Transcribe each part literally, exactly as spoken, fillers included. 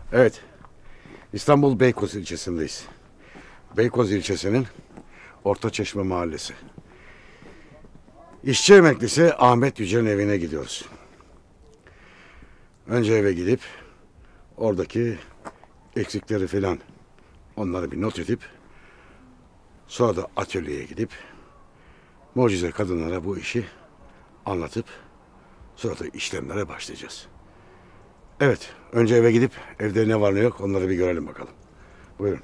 Evet. İstanbul Beykoz ilçesindeyiz. Beykoz ilçesinin Ortaçeşme mahallesi. İşçi emeklisi Ahmet Yücel'in evine gidiyoruz. Önce eve gidip oradaki eksikleri filan onları bir not edip sonra da atölyeye gidip mucize kadınlara bu işi anlatıp sonra da işlemlere başlayacağız. Evet, önce eve gidip evde ne var ne yok onları bir görelim bakalım. Buyurun.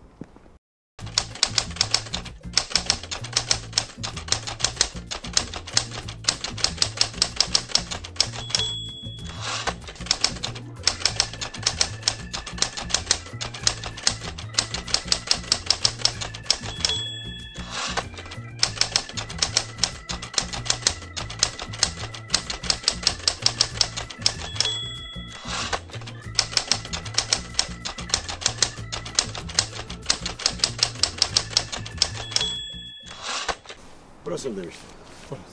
Burası mı demiştin? Burası.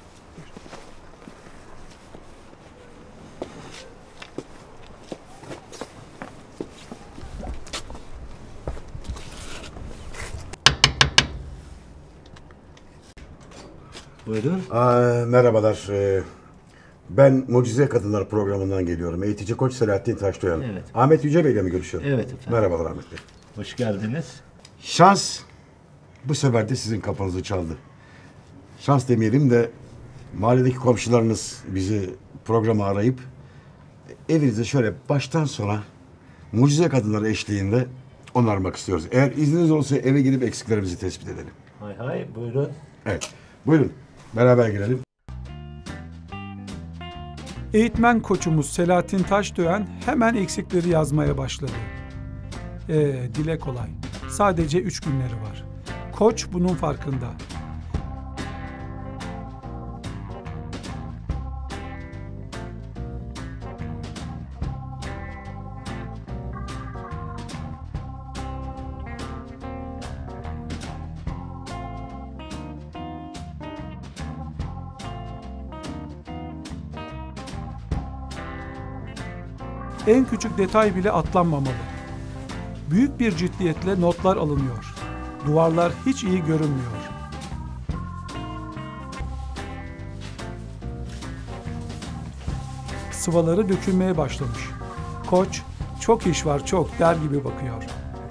Buyurun. Aa, merhabalar. Ee, ben Mucize Kadınlar programından geliyorum. Eğitici Koç Selahattin Taşdoyan. Evet. Ahmet Yüce Bey ile mi görüşüyorum? Evet efendim. Merhabalar Ahmet Bey. Hoş geldiniz. Şans bu sefer de sizin kapınızı çaldı. Şans demeyelim de mahalledeki komşularınız bizi programa arayıp evinizi şöyle baştan sona Mucize Kadınlar eşliğinde onarmak istiyoruz. Eğer izniniz olsa eve gidip eksiklerimizi tespit edelim. Hay hay buyurun. Evet. Buyurun. Beraber girelim. Eğitmen koçumuz Selahattin Taşdoyan hemen eksikleri yazmaya başladı. Ee, dile kolay. Sadece üç günleri var. Koç bunun farkında. En küçük detay bile atlanmamalı. Büyük bir ciddiyetle notlar alınıyor. Duvarlar hiç iyi görünmüyor. Sıvaları dökülmeye başlamış. Koç, çok iş var çok der gibi bakıyor.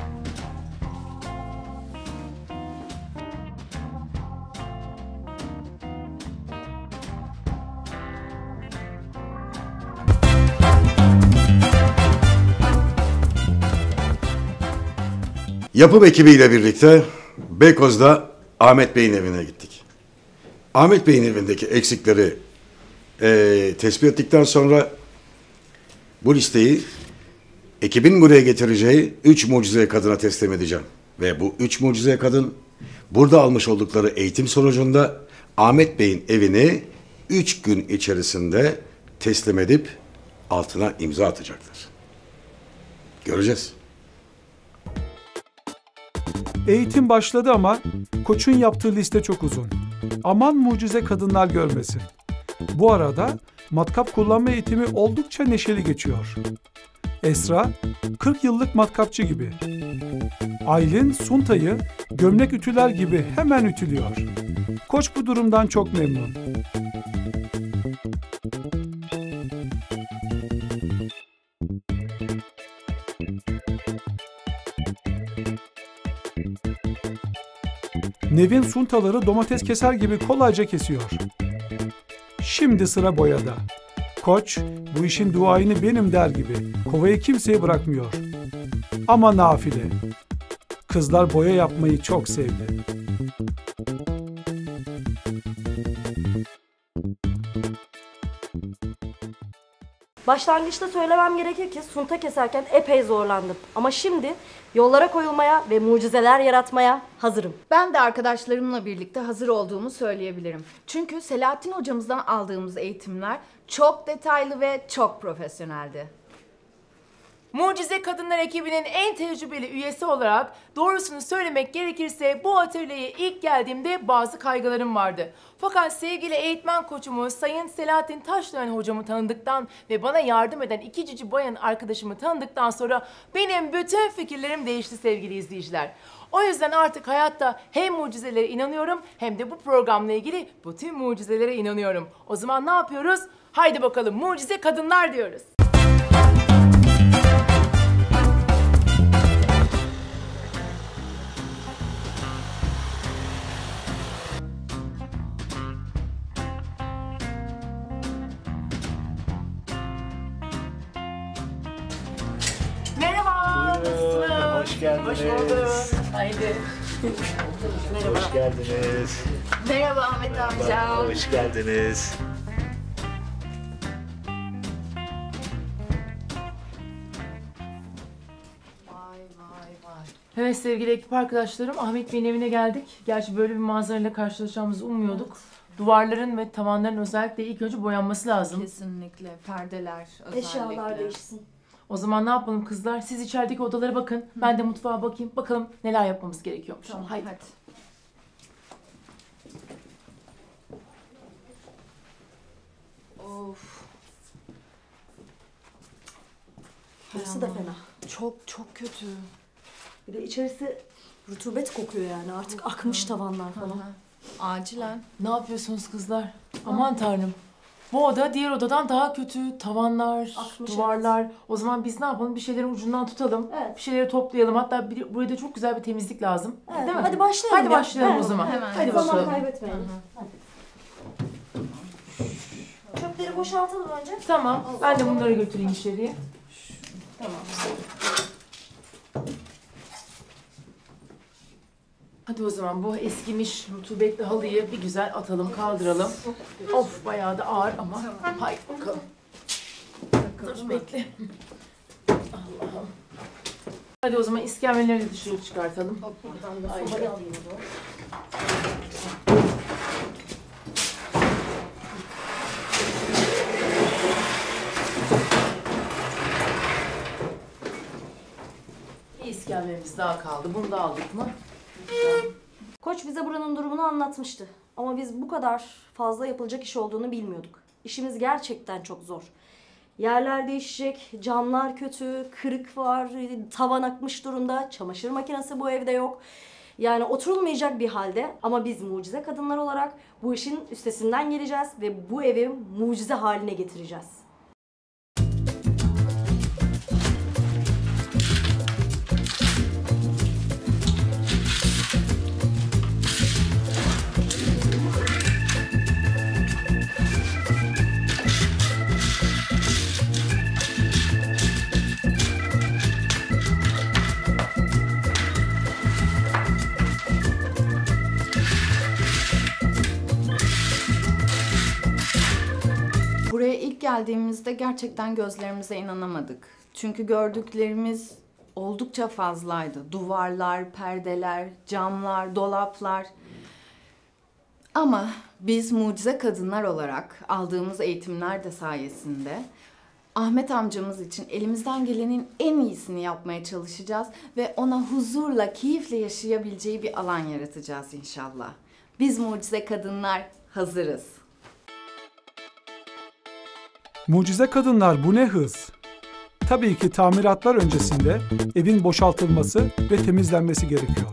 Yapım ekibiyle birlikte Beykoz'da Ahmet Bey'in evine gittik. Ahmet Bey'in evindeki eksikleri e, tespit ettikten sonra bu listeyi ekibin buraya getireceği üç mucize kadına teslim edeceğim. Ve bu üç mucize kadın burada almış oldukları eğitim sonucunda Ahmet Bey'in evini üç gün içerisinde teslim edip altına imza atacaklar. Göreceğiz. Eğitim başladı ama koçun yaptığı liste çok uzun. Aman mucize kadınlar görmesin. Bu arada matkap kullanma eğitimi oldukça neşeli geçiyor. Esra kırk yıllık matkapçı gibi. Aylin suntayı gömlek ütüler gibi hemen ütülüyor. Koç bu durumdan çok memnun. Nevin suntaları domates keser gibi kolayca kesiyor. Şimdi sıra boyada. Koç, bu işin duayını benim der gibi kovayı kimseye bırakmıyor. Ama nafile. Kızlar boya yapmayı çok sevdi. Başlangıçta söylemem gerekir ki sunta keserken epey zorlandım. Ama şimdi yollara koyulmaya ve mucizeler yaratmaya hazırım. Ben de arkadaşlarımla birlikte hazır olduğumu söyleyebilirim. Çünkü Selahattin hocamızdan aldığımız eğitimler çok detaylı ve çok profesyoneldi. Mucize Kadınlar ekibinin en tecrübeli üyesi olarak doğrusunu söylemek gerekirse bu atölyeye ilk geldiğimde bazı kaygılarım vardı. Fakat sevgili eğitmen koçumuz Sayın Selahattin Taşdören hocamı tanıdıktan ve bana yardım eden iki cici bayan arkadaşımı tanıdıktan sonra benim bütün fikirlerim değişti sevgili izleyiciler. O yüzden artık hayatta hem mucizelere inanıyorum hem de bu programla ilgili bütün mucizelere inanıyorum. O zaman ne yapıyoruz? Haydi bakalım mucize kadınlar diyoruz. Merhaba. Nasılsınız? Hoş geldiniz. Hoş bulduk. Haydi. Merhaba. Hoş geldiniz. Merhaba Ahmet amca. Hoş geldiniz. Vay vay vay. Evet sevgili ekip arkadaşlarım, Ahmet Bey'in evine geldik. Gerçi böyle bir manzarayla karşılaşacağımızı ummuyorduk. Duvarların ve tavanların özellikle ilk önce boyanması lazım. Kesinlikle. Perdeler özellikle. Eşyalar değişsin. O zaman ne yapalım kızlar? Siz içerideki odalara bakın. Ben de mutfağa bakayım. Bakalım neler yapmamız gerekiyormuş. Tamam Haydi. hadi. Of. Burası da fena. Çok çok kötü. Bir de içerisi rutubet kokuyor yani. Artık akmış tavanlar falan. Aha. Acilen. Ne yapıyorsunuz kızlar? Aman tanrım. Bu oda diğer odadan daha kötü. Tavanlar, Akmış, duvarlar. O zaman biz ne yapalım? Bir şeylerin ucundan tutalım. Evet. Bir şeyleri toplayalım. Hatta bir, buraya da çok güzel bir temizlik lazım. Evet, Değil mi? hadi başlayalım Hadi ya. başlayalım Evet. o zaman. Hemen. Hadi Zaman başlayalım. kaybetmeyelim. Hadi. Çöpleri boşaltalım önce. Tamam. Ben de bunları götüreyim içeriye. Tamam. Hadi o zaman bu eskimiş rutubetli halıyı bir güzel atalım, kaldıralım. Of bayağı da ağır ama. Haydi bakalım. Dur bekle. Allah'ım. Hadi o zaman iskemleleri de dışarı çıkartalım. Buradan da Haydi. sobayı alayım o zaman. Bir iskemlemiz daha kaldı. Bunu da aldık mı? Koç bize buranın durumunu anlatmıştı. Ama biz bu kadar fazla yapılacak iş olduğunu bilmiyorduk. İşimiz gerçekten çok zor. Yerler değişecek, camlar kötü, kırık var, tavan akmış durumda, çamaşır makinesi bu evde yok. Yani oturulmayacak bir halde ama biz mucize kadınlar olarak bu işin üstesinden geleceğiz ve bu evi mucize haline getireceğiz. Buraya ilk geldiğimizde gerçekten gözlerimize inanamadık. Çünkü gördüklerimiz oldukça fazlaydı. Duvarlar, perdeler, camlar, dolaplar. Ama biz mucize kadınlar olarak aldığımız eğitimler de sayesinde Ahmet amcamız için elimizden gelenin en iyisini yapmaya çalışacağız ve ona huzurla, keyifle yaşayabileceği bir alan yaratacağız inşallah. Biz mucize kadınlar hazırız. Mucize kadınlar bu ne hız? Tabii ki tamiratlar öncesinde evin boşaltılması ve temizlenmesi gerekiyor.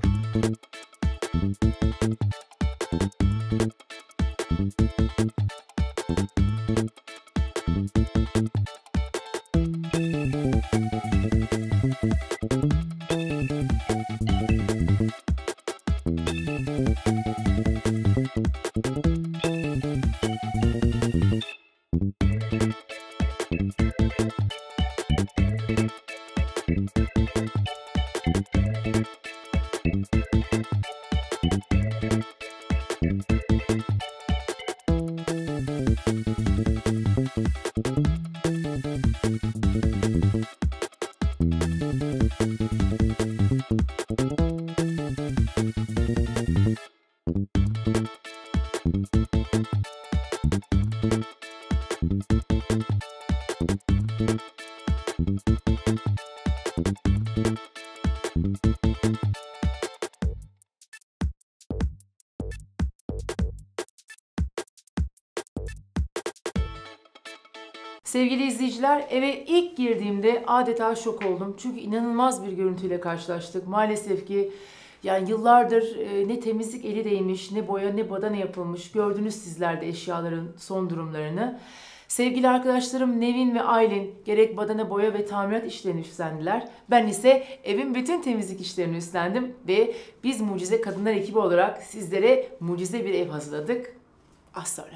seyirciler, eve ilk girdiğimde adeta şok oldum. Çünkü inanılmaz bir görüntüyle karşılaştık. Maalesef ki yani yıllardır e, ne temizlik eli değmiş, ne boya ne badana yapılmış. Gördünüz sizler de eşyaların son durumlarını. Sevgili arkadaşlarım Nevin ve Aylin gerek badana boya ve tamirat işlerini üstlendiler. Ben ise evin bütün temizlik işlerini üstlendim ve biz Mucize Kadınlar ekibi olarak sizlere mucize bir ev hazırladık. Az sonra.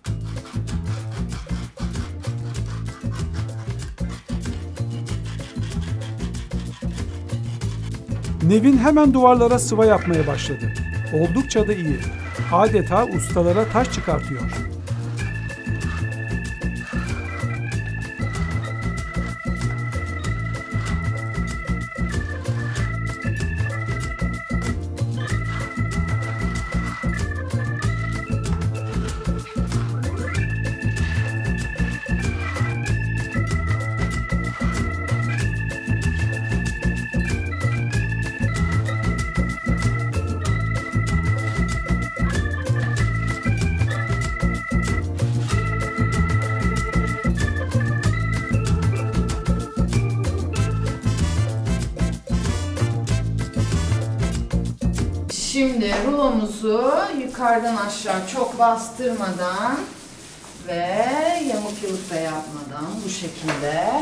Nevin hemen duvarlara sıva yapmaya başladı. Oldukça da iyi. Adeta ustalara taş çıkartıyor. Şimdi rulomuzu yukarıdan aşağı çok bastırmadan ve yamuk yılık da yapmadan bu şekilde.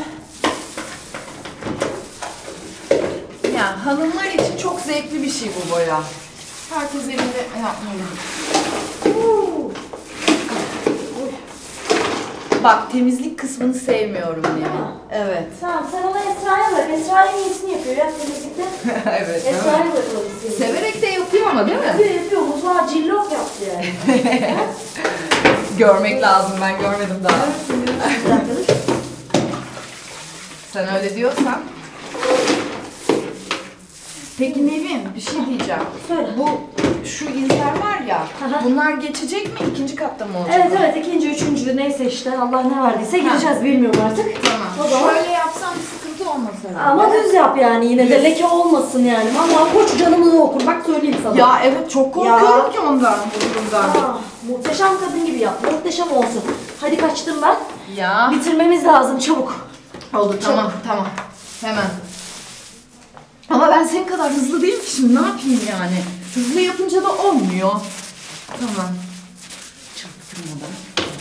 Yani hanımlar için çok zevkli bir şey bu boya. Herkes evinde yapmalı. Bak temizlik kısmını sevmiyorum yani. Evet. Tamam sen ona Esra'ya bak. Esra en iyisini yapıyor ya temizlikte. Evet. Esra'ya bırakalım istedim. Severek de yapıyor ama değil mi? Yapıyor yapıyor. Mutfağa cillop yaptı yani. Görmek lazım, ben görmedim daha. Sen öyle diyorsan. Peki Nevin, bir şey diyeceğim. Söyle. Bu şu izler var ya, Aha. bunlar geçecek mi? İkinci katta mı olacak? Evet evet ikinci, üçüncü neyse işte Allah ne verdiyse gideceğiz bilmiyorum artık. Tamam. O zaman... Şöyle yapsam bir sıkıntı olmaz herhalde. Ama düz yap yani yine de leke olmasın yani. Vallahi koç canımı okur bak söyleyeyim sana. Ya evet çok korkuyorum Ya. ki ondan, bu durumdan. Aa, muhteşem kadın gibi yap. Muhteşem olsun. Hadi kaçtım ben. Ya. Bitirmemiz lazım çabuk. Oldu tamam tamam. Hemen. Ama ben senin kadar hızlı değilim ki şimdi ne yapayım yani? Hızlı yapınca da olmuyor. Tamam. Çaktırmadan.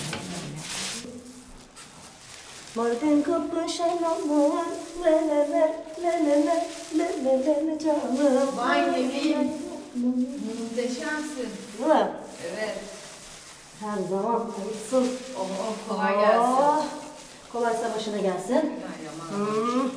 Mardin kapışanlar le le le le le le le le le canım. Vay Nevin. Muhteşemsin. Değil mi? Evet. Her zaman olsun. Oh, oh kolay gelsin. Oh, kolaysa başına gelsin. Hmm.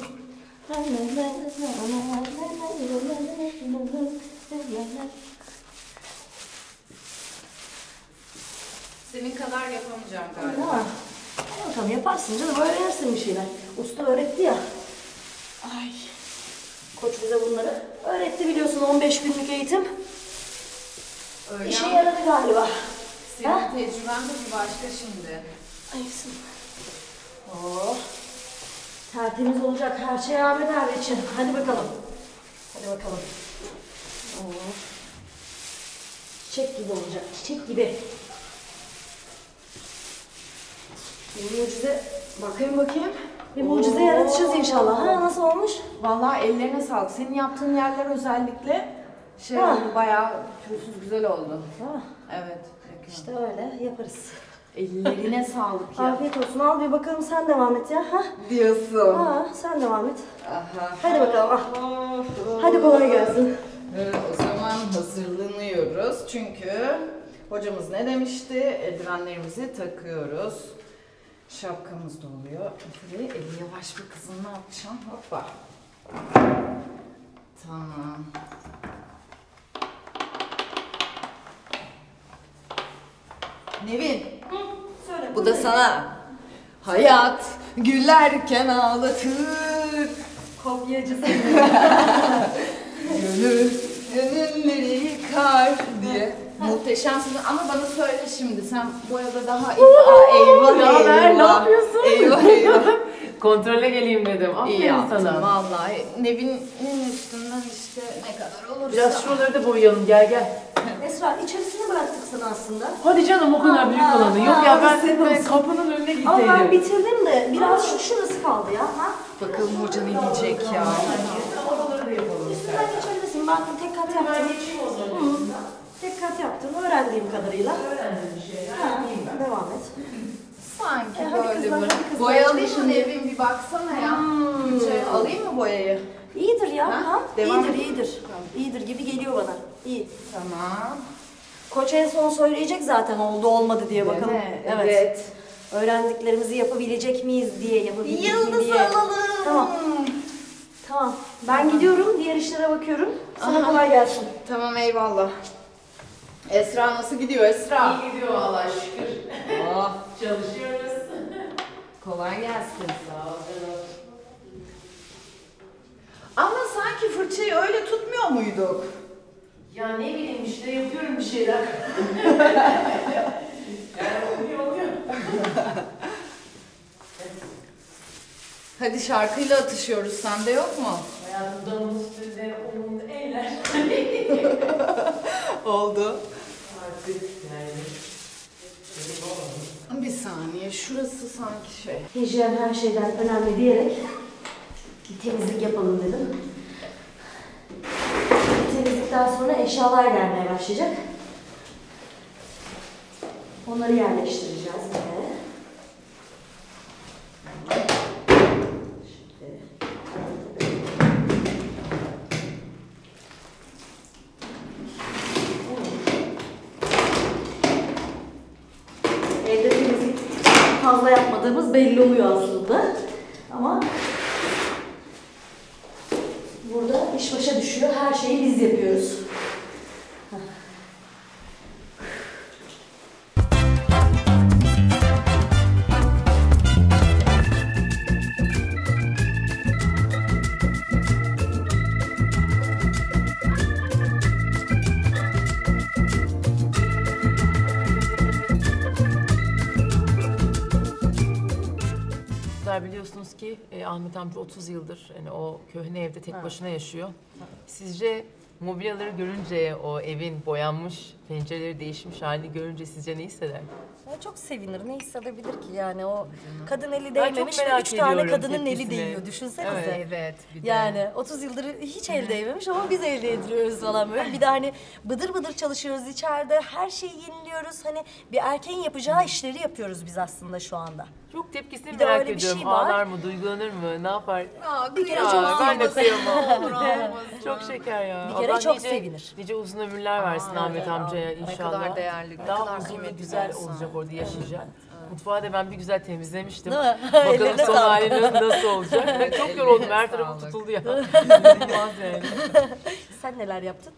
Senin kadar yapamayacağım galiba. Ha. Hadi bakalım yaparsın canım öğrenirsin bir şeyler. Usta öğretti ya. Ay. Koç bize bunları öğretti biliyorsun on beş günlük eğitim. Öyle İşe ama yaradı galiba. senin Ha? tecrüben de bir başka şimdi. Ayıpsın. Oh. Tertemiz olacak her şey Ahmet abi için. Hadi bakalım. Hadi bakalım. Oh. Çiçek gibi olacak. Çiçek gibi. Bir mucize. Bakayım bakayım. Bir mucize yaratacağız inşallah. Ha nasıl olmuş? Vallahi ellerine sağlık. Senin yaptığın yerler özellikle şey Ha. oldu, bayağı pürüzsüz güzel oldu. Ha, Evet. işte öyle yaparız. Ellerine sağlık ya. Afiyet olsun. Al bir bakalım sen devam et ya. Ha? Diyorsun. Ha, sen devam et. Aha. Hadi bakalım. Al. Hadi kolay gelsin. Evet, o zaman hazırlanıyoruz. Çünkü hocamız ne demişti? Eldivenlerimizi takıyoruz. Şapkamız da oluyor. Şöyle eli yavaş bir kızım ne yapacağım? Hoppa. Tamam. Nevin. Hı, söyle. Bu da sana. Hayat gülerken ağlatır. Kopyacısın. Gönül gönülleri yıkar diye. Muhteşemsin ama bana söyle şimdi sen boyada daha iyi. Aa, eyvah Ne haber, eyvah. ne yapıyorsun? Eyvah eyvah. Kontrole geleyim dedim. İyi Aferin yaptın sana. vallahi. Nevin'in üstünden işte ne kadar olursa. Biraz şuraları da boyayalım. Gel gel. Esra içerisini bıraktık sana aslında. Hadi canım o kadar büyük Ha, alanı. ha, Yok ya ben ha, senin olsun. kapının önüne Ama ben gitseydim. bitirdim de biraz şu şurası kaldı ya. Ha? Bakalım hoca ne diyecek ya. Oraları da yapalım. Üstünden geçebilirsin. Ben tek kat yaptım. Ben geçeyim o zaman. Hı. Tek kat yaptım. Öğrendiğim kadarıyla. Öğrendim bir şey. Ha, devam et. Sanki E, hadi böyle kızlar, bir. hadi kızlar, Boyalıyım çalışın. mı Nevin bir baksana ya. Şey, alayım mı boyayı? İyidir ya. Ha? Ha? Devam İyidir, et. iyidir. İyidir gibi geliyor bana. İyi. Tamam. Koç en son söyleyecek zaten oldu olmadı diye bakalım. mi? Evet. Öğrendiklerimizi yapabilecek miyiz diye, yapabilecek mi Yıldız diye. alalım. Tamam. Tamam. Ben gidiyorum, diğer işlere bakıyorum. Sana kolay gelsin. Tamam eyvallah. Esra nasıl gidiyor Esra? İyi gidiyor Allah şükür. Oh, Çalışıyoruz. kolay gelsin. Sağ ol canım. Ama sanki fırçayı öyle tutmuyor muyduk? Ya ne bileyim işte yapıyorum bir şeyler. Yani oluyor oluyor. Hadi şarkıyla atışıyoruz. Sende yok mu? Hayatımda üstünde onun eller. Oldu. Artık yani. Bir saniye. Şurası sanki şey. Hijyen her şeyden önemli diyerek bir temizlik yapalım dedim. Temizlikten sonra eşyalar gelmeye başlayacak. Onları yerleştireceğiz yine. Evde temizlik fazla yapmadığımız belli oluyor aslında. Ama burada iş başa düşüyor. Her şeyi biz yapıyoruz. Biliyorsunuz ki e, Ahmet amca otuz yıldır yani o köhne evde tek başına yaşıyor. Sizce mobilyaları görünce, o evin boyanmış, pencereleri değişmiş halini görünce sizce ne hisseder? Ya çok sevinir. Ne hissedebilir ki yani o kadın eli Ben çok değmemiş ve merak üç tane ediyorum kadının eli tepkisini. değiyor. Düşünsenize. Evet. Evet. Bir de. Yani otuz yıldır hiç el değmemiş ama biz elde ediyoruz falan böyle. Bir de hani bıdır bıdır çalışıyoruz içeride. Her şeyi yeniliyoruz. Hani bir erkeğin yapacağı işleri yapıyoruz biz aslında şu anda. Çok tepkisini Bir de merak öyle bir ediyorum. şey var. Ağlar mı, duygulanır mı, ne yapar? Aa, Bir kere Ya, çok ben de sevinir. kıyamam. Olur olmaz. Çok şeker ya. Bir kere Allah çok nice, sevinir. Nice uzun ömürler versin Aa, Ahmet evet. amcaya Ne inşallah. kadar değerli, ne Daha kadar huzurlu, kıymetli güzel bir insan. olacak orada yaşayacak. Mutfağı da ben bir güzel temizlemiştim. Değil mi? Bakalım Ellerine son sağlık. halinin nasıl olacak. Ve çok yoruldum. Her Ellerine tarafım sağlık. tutuldu ya. İnanılmaz yani. Sen neler yaptın?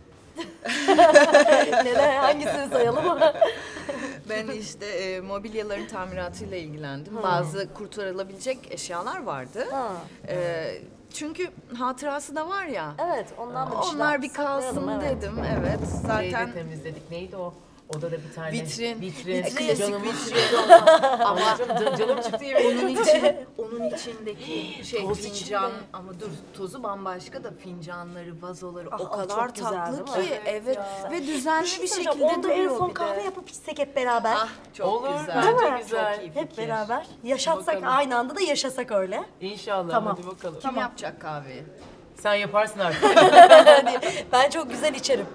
Neler, hangisini sayalım? Ben işte e, mobilyaların tamiratıyla ilgilendim. Bazı kurtarılabilecek eşyalar vardı. Ha. E, çünkü hatırası da var ya. Evet, ondan da bir şey Onlar daha bir kalsın saklayalım, evet. dedim. Evet. Zaten Zaten temizledik. Neydi o? Odada bir tane Vitrin. vitrin. Klasik Canımın vitrin. içi- Ama canım, canım çıktı yemin onun ediyorum. için onun içindeki şey Toz fincan içinde. ama dur tozu bambaşka da fincanları, vazoları Ah, o ah, kadar çok güzel, tatlı değil mi? ki Evet evet ya. ve düzenli şey bir söyleyeceğim, şekilde onda en duruyor son bir kahve de. yapıp içsek hep beraber. Ah çok Olur, güzel. bence Değil mi? güzel. Çok iyi Hep fikir. beraber yaşatsak, Bakalım. aynı anda da yaşasak öyle. İnşallah. Tamam. Hadi bakalım. Kim yapacak kahveyi? Sen yaparsın artık. Hani ben çok güzel içerim.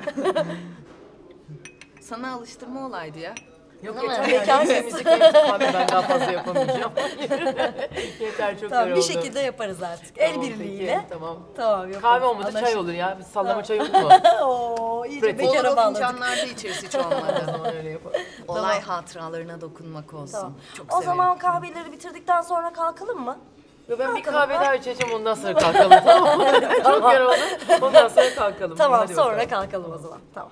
Sana alıştırma olaydı ya. Yok Değil mi? yeter Bekar yani. mısın? Temizlik benim abi ben daha fazla yapamayacağım. Yeter çok Tamam, güzel bir oldu. şekilde yaparız artık. El Tamam, birliğiyle. peki, tamam. Tamam, yaparız. Kahve olmadı Anlaştık. çay olur ya. Bir sallama çay yok mu? Oo, iyice Pratik. Olur bekara o bağladık. fincanlarda içeriz hiç O olmadı. zaman öyle yapalım. Olay hatıralarına dokunmak olsun. Tamam. Çok O severim. zaman kahveleri bitirdikten sonra kalkalım mı? Yo, ben bir Kalkalım, kahve ha? daha içeceğim ondan sonra kalkalım tamam mı? Çok yoruldu. Ondan sonra kalkalım. Tamam, Hadi sonra bakalım. kalkalım o zaman. Tamam.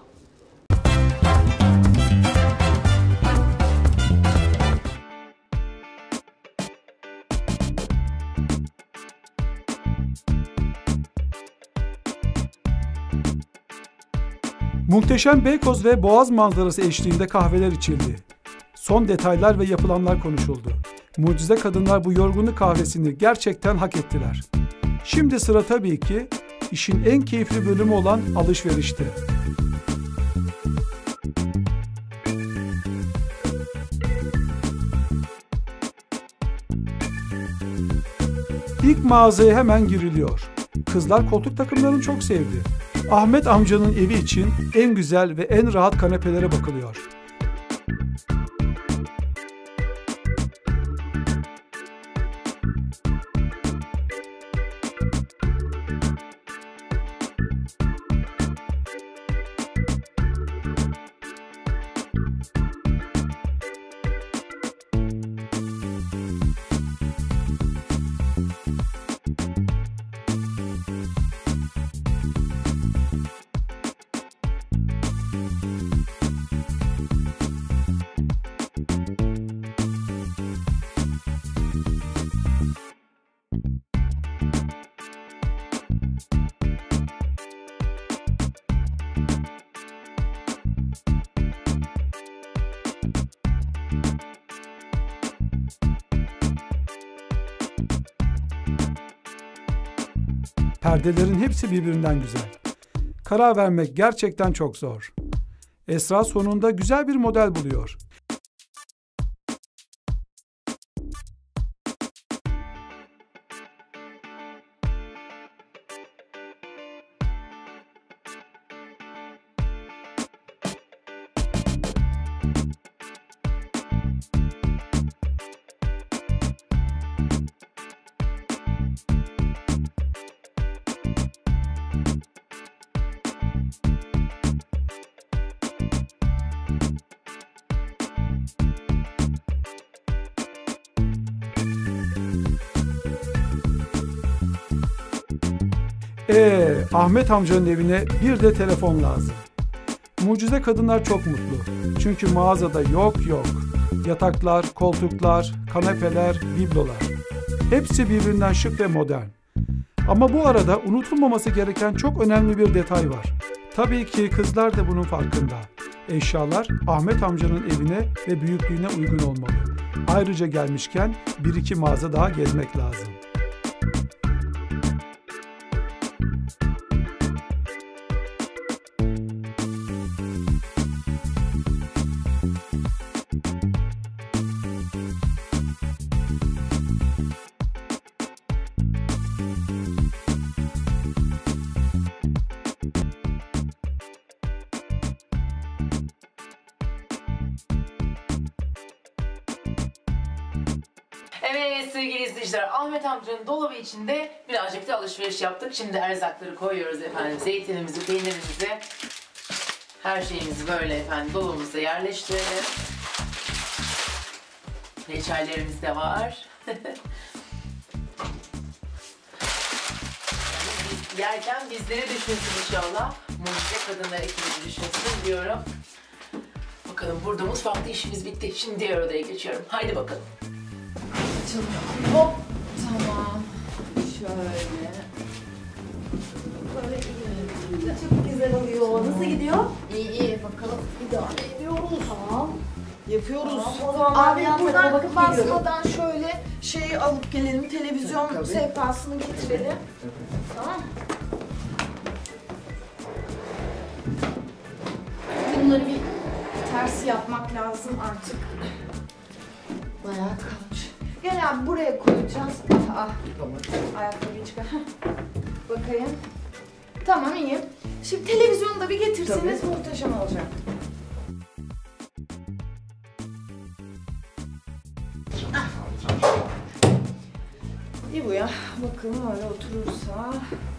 Muhteşem Beykoz ve Boğaz manzarası eşliğinde kahveler içildi. Son detaylar ve yapılanlar konuşuldu. Mucize kadınlar bu yorgunluk kahvesini gerçekten hak ettiler. Şimdi sıra tabii ki işin en keyifli bölümü olan alışverişte. İlk mağazaya hemen giriliyor. Kızlar koltuk takımlarını çok sevdi. Ahmet amcanın evi için en güzel ve en rahat kanepelere bakılıyor. Perdelerin hepsi birbirinden güzel. Karar vermek gerçekten çok zor. Esra sonunda güzel bir model buluyor. Ee, Ahmet amcanın evine bir de telefon lazım. Mucize kadınlar çok mutlu. Çünkü mağazada yok yok. Yataklar, koltuklar, kanepeler, biblolar. Hepsi birbirinden şık ve modern. Ama bu arada unutulmaması gereken çok önemli bir detay var. Tabii ki kızlar da bunun farkında. Eşyalar Ahmet amcanın evine ve büyüklüğüne uygun olmalı. Ayrıca gelmişken bir iki mağaza daha gezmek lazım. Evet sevgili izleyiciler, Ahmet amcanın dolabı içinde birazcık da alışveriş yaptık. Şimdi erzakları koyuyoruz efendim. Zeytinimizi, peynirimizi, her şeyimizi böyle efendim dolabımıza yerleştirelim. Reçellerimiz de var. Biz yerken bizleri düşünsün inşallah. Mucize Kadınlar ekibi düşünsün diyorum. Bakalım burada mutfakta işimiz bitti. Şimdi diğer odaya geçiyorum. Haydi bakalım. Açılıyor. Hop. Tamam. Şöyle. Böyle iyi. Çok güzel oluyor. Nasıl gidiyor? İyi iyi. Bakalım. İdare ediyoruz. Tamam. Yapıyoruz. Tamam, o zaman ben Abi bir yan tarafa buradan bakıp geliyorum. basmadan şöyle şeyi alıp gelelim. Televizyon Tabii. sehpasını getirelim. Tamam. Bunları bir ters yapmak lazım artık. Bayağı kalmış. Gel abi buraya koyacağız. Ah, tamam. Ayakkabıyı çıkar. Heh. Bakayım. Tamam iyi. Şimdi televizyonu da bir getirseniz muhteşem olacak. Ah. İyi bu ya. Bakalım öyle oturursa.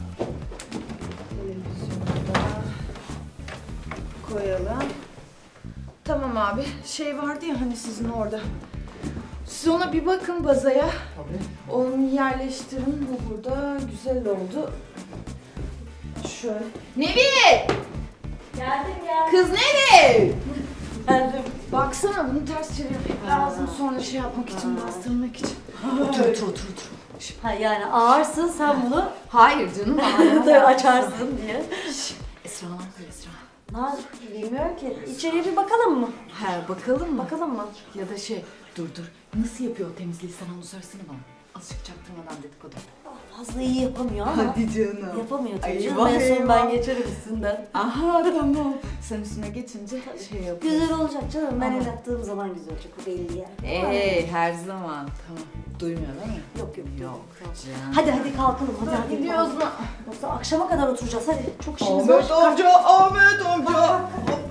Televizyonu da koyalım. Tamam abi. Şey vardı ya hani sizin orada. Siz ona bir bakın bazaya. Tabii. Onu yerleştirin. Bu burada güzel oldu. Şöyle. Nevi! Geldim geldim. Kız Nevi! Geldim. Baksana bunu ters çevirmek lazım sonra şey yapmak için, bastırmak için. Otur otur otur otur. Ha yani ağırsın sen bunu Hayır canım. da açarsın diye. Esra ne yapıyor Esra? Ha, bilmiyorum ki. İçeriye bir bakalım mı? He bakalım mı? Bakalım mı? Ya da şey dur dur nasıl yapıyor o temizliği sen onu söylesene bana. Azıcık çaktırmadan dedikodu. Fazla iyi yapamıyor ama. Hadi canım. Yapamıyor tabii Ay, canım. vay En son ben vay. geçerim üstünden. Aha tamam. Sen üstüne geçince şey yapıyorsun. Güzel olacak canım. Ben Tamam. el attığım zaman güzel olacak. O belli yani. Ee, her zaman. Tamam. Duymuyor değil mi? Yok yok. Yok. Tamam. Canım. Hadi hadi kalkalım. Hadi hadi. Gidiyoruz mu? Yoksa akşama kadar oturacağız. Hadi. Çok işimiz var. Ahmet amca, Ahmet amca.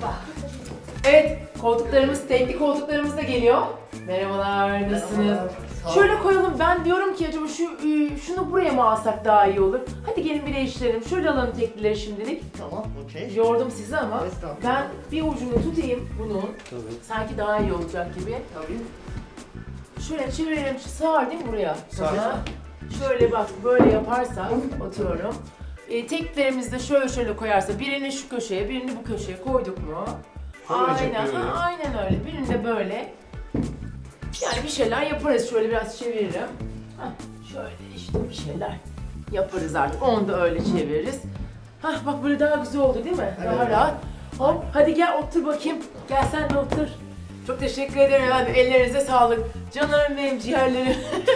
Evet, koltuklarımız, tekli koltuklarımız da geliyor. Merhabalar, nasılsınız? Şöyle koyalım, ben diyorum ki acaba şu ıı, şunu buraya mı alsak daha iyi olur? Hadi gelin bir değiştirelim. Şöyle alalım teklileri şimdilik. Tamam, okey. Yordum sizi ama Estağfurullah. ben bir ucunu tutayım bunun. Tabii. Sanki daha iyi olacak gibi. Tabii. Şöyle çevirelim, şu sağır değil mi buraya? Sağ. Ha. Şöyle bak, böyle yaparsak, atıyorum. E, teklerimizi de şöyle şöyle koyarsa, birini şu köşeye, birini bu köşeye koyduk mu? Böylece Aynen, böyle. ha, aynen öyle. Birini de böyle. Yani bir şeyler yaparız. Şöyle biraz çeviririm. Hah, şöyle işte bir şeyler yaparız artık. Onu da öyle çeviririz. Hah, bak böyle daha güzel oldu değil mi? Daha Evet. rahat. Hop, hadi gel otur bakayım. Gel sen de otur. Çok teşekkür ederim efendim. Ellerinize sağlık. Canlarım benim, ciğerlerim.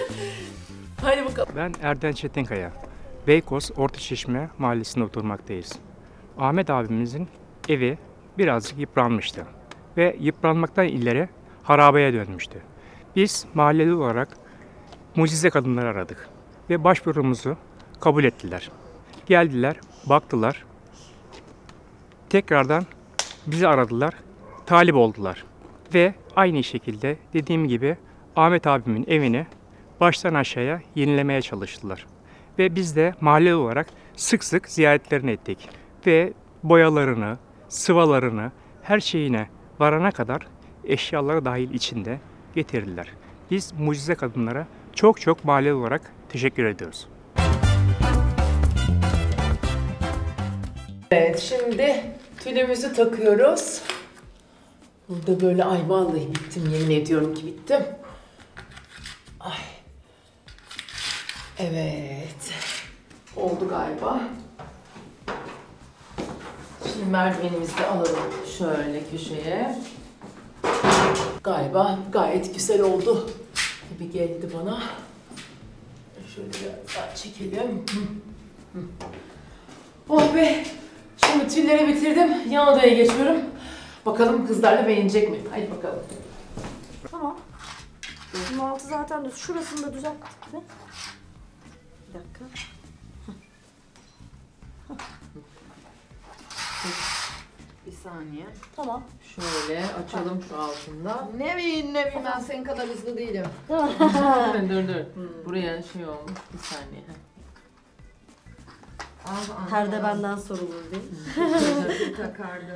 Hadi bakalım. Ben Erden Çetinkaya. Beykoz Ortaçeşme mahallesinde oturmaktayız. Ahmet abimizin evi birazcık yıpranmıştı ve yıpranmaktan ileri harabeye dönmüştü. Biz mahalleli olarak mucize kadınları aradık ve başvurumuzu kabul ettiler. Geldiler, baktılar, tekrardan bizi aradılar, talip oldular ve aynı şekilde dediğim gibi Ahmet abimin evini baştan aşağıya yenilemeye çalıştılar. Ve biz de mahalle olarak sık sık ziyaretlerini ettik. Ve boyalarını, sıvalarını, her şeyine varana kadar eşyaları dahil içinde getirdiler. Biz mucize kadınlara çok çok mahalle olarak teşekkür ediyoruz. Evet, şimdi tülümüzü takıyoruz. Burada böyle, ay vallahi bittim, yemin ediyorum ki bittim. Ay. Evet. Oldu galiba. Şimdi merdivenimizi de alalım şöyle köşeye. Galiba gayet güzel oldu gibi geldi bana. Şöyle biraz daha çekelim. Hı, hı. Oh be! Şimdi tülleri bitirdim. Yan odaya geçiyorum. Bakalım kızlar da beğenecek mi? Hadi bakalım. Tamam. Bunun altı zaten düz. Şurasını da düzelttik mi? Bir dakika. Bir saniye. Tamam. Şöyle açalım şu altında. Ne bileyim ne bileyim ben senin kadar hızlı değilim. dur dur. Buraya şey olmuş. Bir saniye. Ah, Perde benden sorulur değil mi? takardı.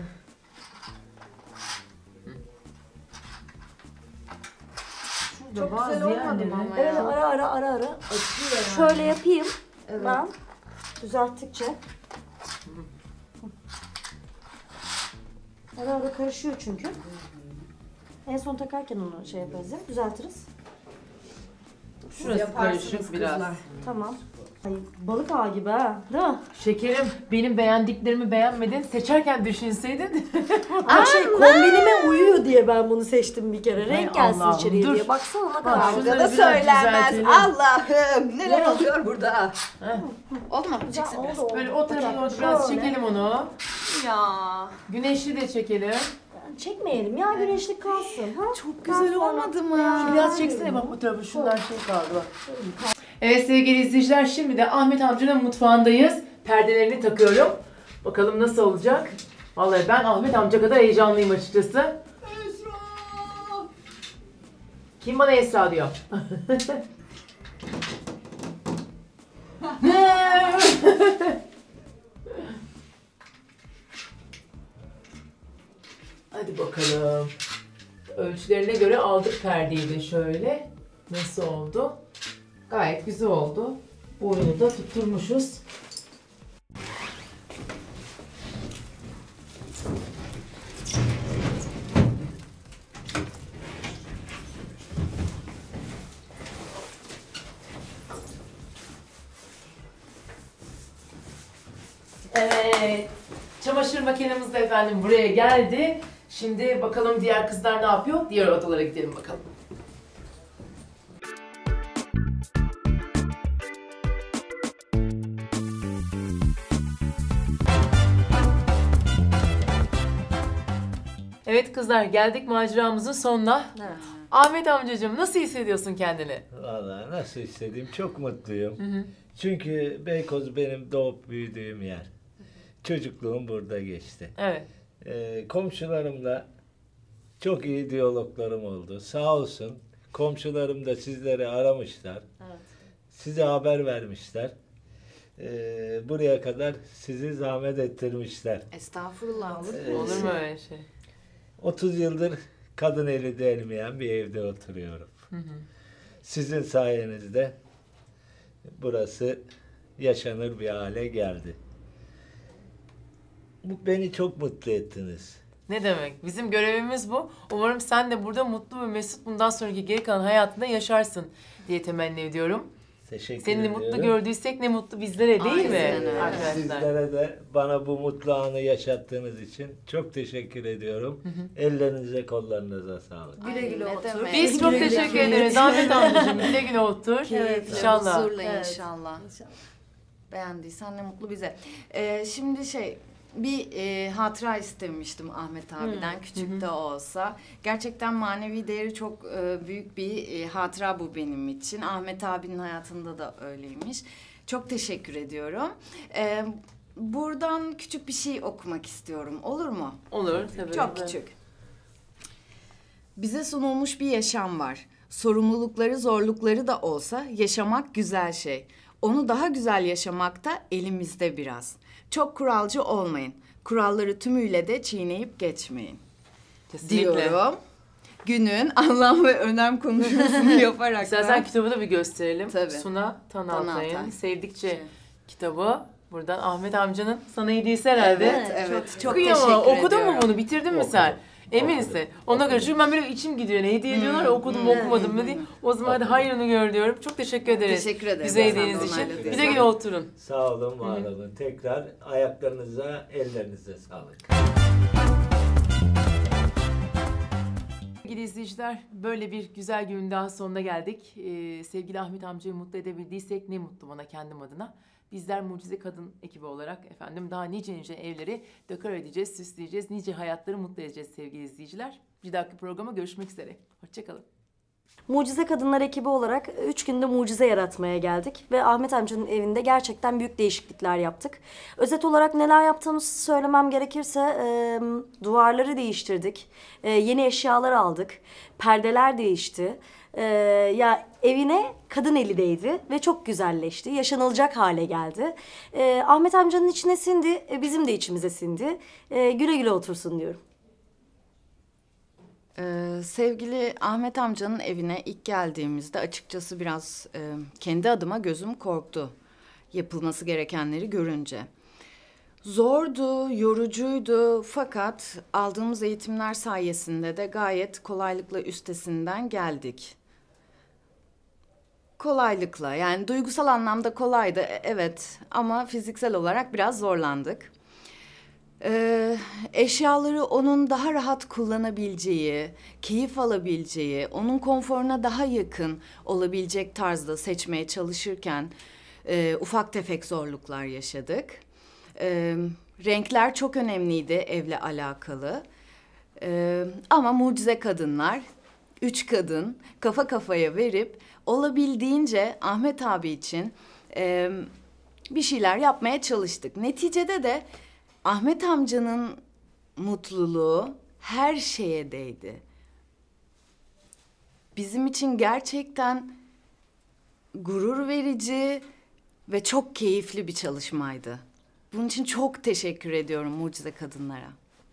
Şurada Çok güzel olmadı mı ama Evet, ya? ara ara ara ara. Açıyor yani. Şöyle yapayım Evet. ben. Düzelttikçe. Ara ara karışıyor çünkü. En son takarken onu şey yaparız değil mi? Düzeltiriz. Şurası Yaparsınız karışık biraz. kızlar. Tamam. Ay, balık ağı gibi ha, değil mi? Şekerim, benim beğendiklerimi beğenmedin. Seçerken düşünseydin. Ama şey kombinime uyuyor diye ben bunu seçtim bir kere. Renk gelsin Allah'ım, içeriye dur. diye. Baksana ne Bak, kadar şunları güzel. Burada da biraz söylenmez. düzeltelim. Allah'ım neler Ne? oluyor burada? Heh. Oldu mu? Güzel Çeksin biraz. oldu, oldu. Böyle o tarafa doğru biraz Şöyle. çekelim onu. Ya. Güneşli de çekelim. Çekmeyelim ya, güneşlik kalsın. Ha? Çok güzel olmadı mı? Biraz çeksene bak bu tarafa, şunlar şey kaldı bak. Evet sevgili izleyiciler, şimdi de Ahmet amcanın mutfağındayız. Perdelerini takıyorum. Bakalım nasıl olacak? Vallahi ben Ahmet amca kadar heyecanlıyım açıkçası. Esra! Kim bana Esra diyor? Hadi bakalım. Ölçülerine göre aldık perdeyi de şöyle. Nasıl oldu? Gayet güzel oldu. Boyunu da tutturmuşuz. Evet. Çamaşır makinemiz de efendim buraya geldi. Şimdi bakalım diğer kızlar ne yapıyor? Diğer odalara gidelim bakalım. Evet kızlar, geldik maceramızın sonuna. Evet. Ahmet amcacığım, nasıl hissediyorsun kendini? Vallahi nasıl istediğim çok mutluyum. Hı hı. Çünkü Beykoz benim doğup büyüdüğüm yer. Çocukluğum burada geçti. Evet. Ee, komşularımla çok iyi diyaloglarım oldu. Sağ olsun komşularım da sizleri aramışlar. Evet. Size haber vermişler. Ee, buraya kadar sizi zahmet ettirmişler. Estağfurullah. Olur Ee, Olur mu öyle şey? otuz yıldır kadın eli değmeyen bir evde oturuyorum. Hı hı. Sizin sayenizde burası yaşanır bir hale geldi. Bu beni çok mutlu ettiniz. Ne demek? Bizim görevimiz bu. Umarım sen de burada mutlu ve mesut bundan sonraki geri kalan hayatında yaşarsın diye temenni ediyorum. Teşekkür Seni ediyorum. mutlu gördüysek ne mutlu bizlere değil Aynen mi öyle. arkadaşlar? Sizlere de bana bu mutlu anı yaşattığınız için çok teşekkür ediyorum. Ellerinize kollarınıza sağlık. Güle güle Ne otur. demek. Biz çok Güle güle teşekkür otur. ederiz. Ahmet amcacığım güle güle otur. Keyifle, İnşallah. huzurla Evet. inşallah. İnşallah. Beğendiysen ne mutlu bize. Ee, şimdi şey, bir e, hatıra istemiştim Ahmet abiden, küçük de olsa. Gerçekten manevi değeri çok e, büyük bir e, hatıra bu benim için. Ahmet abinin hayatında da öyleymiş. Çok teşekkür ediyorum. Ee, buradan küçük bir şey okumak istiyorum, olur mu? Olur tabii. Çok küçük. Bize sunulmuş bir yaşam var. Sorumlulukları, zorlukları da olsa yaşamak güzel şey. Onu daha güzel yaşamak da elimizde biraz. Çok kuralcı olmayın. Kuralları tümüyle de çiğneyip geçmeyin. Kesinlikle. Diyorum. Günün anlam ve önem konuşmasını yaparak İstersen da- kitabı da bir gösterelim. Tabii. Suna Tanaltay'ın Tanaltay. Sevdikçe Şey. kitabı. Buradan Ahmet amcanın sana hediyesi herhalde. Evet, evet. Çok Kıyamam. teşekkür Okudun ediyorum. mu bunu? Bitirdin mi Okudum. sen? Eminsin. Okudum. Ona göre çünkü ben böyle içim gidiyor. Ne hediye ediyorlar ya, okudum mu okumadım mı diye. O zaman hadi hayrını gör diyorum. Çok teşekkür ederiz. Teşekkür ederim. Bize Sen de hediyeniz için. onayladın. Güle güle oturun. Sağ olun, var olun. Tekrar ayaklarınıza, ellerinize sağlık. Sevgili izleyiciler, böyle bir güzel günün daha sonuna geldik. Ee, sevgili Ahmet amcayı mutlu edebildiysek ne mutlu bana kendim adına. Bizler Mucize Kadın ekibi olarak efendim daha nice nice evleri dekor edeceğiz, süsleyeceğiz, nice hayatları mutlu edeceğiz sevgili izleyiciler. Bir dahaki programa görüşmek üzere. Hoşçakalın. Mucize Kadınlar ekibi olarak üç günde mucize yaratmaya geldik ve Ahmet amcanın evinde gerçekten büyük değişiklikler yaptık. Özet olarak neler yaptığımızı söylemem gerekirse e, duvarları değiştirdik, e, yeni eşyalar aldık, perdeler değişti. E, ya evine kadın eli değdi ve çok güzelleşti, yaşanılacak hale geldi. E, Ahmet amcanın içine sindi, e, bizim de içimize sindi. E, güle güle otursun diyorum. Ee, sevgili Ahmet amcanın evine ilk geldiğimizde açıkçası biraz e, kendi adıma gözüm korktu. Yapılması gerekenleri görünce. Zordu, yorucuydu fakat aldığımız eğitimler sayesinde de gayet kolaylıkla üstesinden geldik. Kolaylıkla, yani duygusal anlamda kolaydı e- evet ama fiziksel olarak biraz zorlandık. Ee, eşyaları onun daha rahat kullanabileceği, keyif alabileceği, onun konforuna daha yakın olabilecek tarzda seçmeye çalışırken e, ufak tefek zorluklar yaşadık. Ee, renkler çok önemliydi evle alakalı. Ee, ama mucize kadınlar, üç kadın kafa kafaya verip olabildiğince Ahmet abi için e, bir şeyler yapmaya çalıştık. Neticede de Ahmet amcanın mutluluğu her şeye değdi. Bizim için gerçekten gurur verici ve çok keyifli bir çalışmaydı. Bunun için çok teşekkür ediyorum Mucize Kadınlara.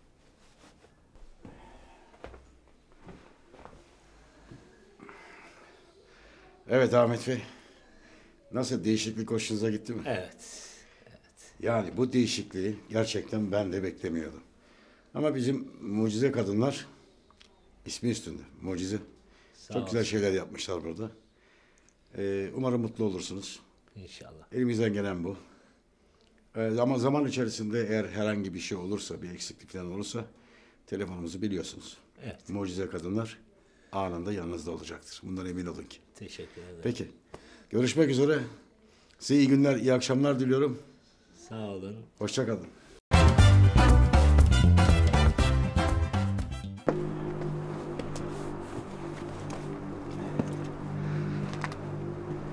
Evet Ahmet Bey. Nasıl, değişiklik hoşunuza gitti mi? Evet. Yani bu değişikliği gerçekten ben de beklemiyordum. Ama bizim mucize kadınlar ismi üstünde. Mucize. Sağ Çok güzel şeyler yapmışlar burada. Ee, umarım mutlu olursunuz. İnşallah. Elimizden gelen bu. Ee, ama zaman içerisinde eğer herhangi bir şey olursa, bir eksiklik falan olursa telefonumuzu biliyorsunuz. Evet. Mucize kadınlar anında yanınızda olacaktır. Bundan emin olun ki. Teşekkür ederim. Peki. Görüşmek üzere. Size iyi günler, iyi akşamlar diliyorum. Sağ olun. Hoşça kalın.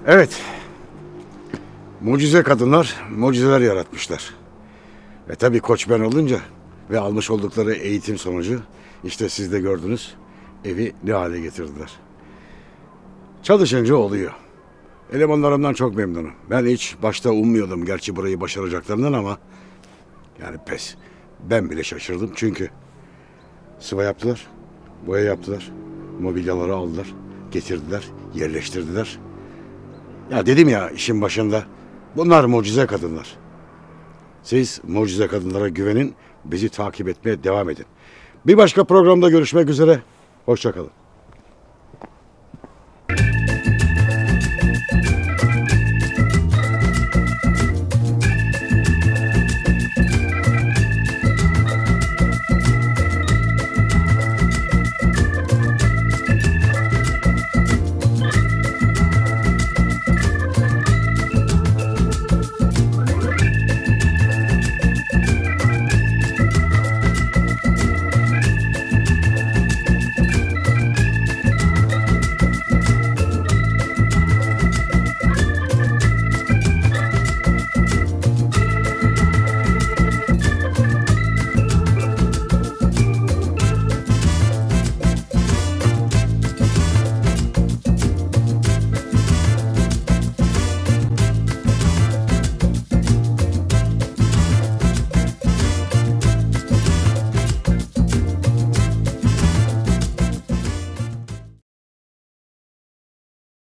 Evet. Mucize kadınlar mucizeler yaratmışlar. Ve tabii koç ben olunca ve almış oldukları eğitim sonucu işte siz de gördünüz evi ne hale getirdiler. Çalışınca oluyor. Elemanlarımdan çok memnunum. Ben hiç başta ummuyordum gerçi burayı başaracaklarından ama yani pes. Ben bile şaşırdım çünkü sıva yaptılar, boya yaptılar, mobilyaları aldılar, getirdiler, yerleştirdiler. Ya dedim ya işin başında bunlar mucize kadınlar. Siz mucize kadınlara güvenin, bizi takip etmeye devam edin. Bir başka programda görüşmek üzere, hoşça kalın.